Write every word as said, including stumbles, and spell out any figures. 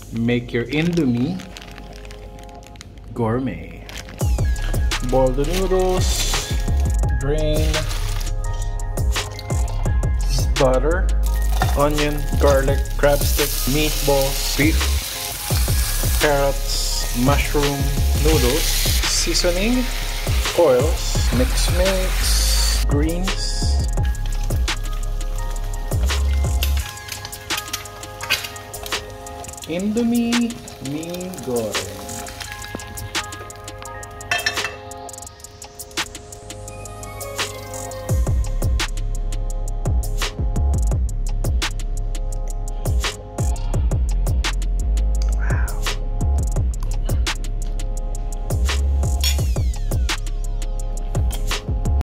Make your Indomie Gourmet. Boil the noodles, drain, butter, onion, garlic, crab sticks, meatballs, beef, carrots, mushroom, noodles, seasoning, oils, mix mix, greens, Indomie Gourmet.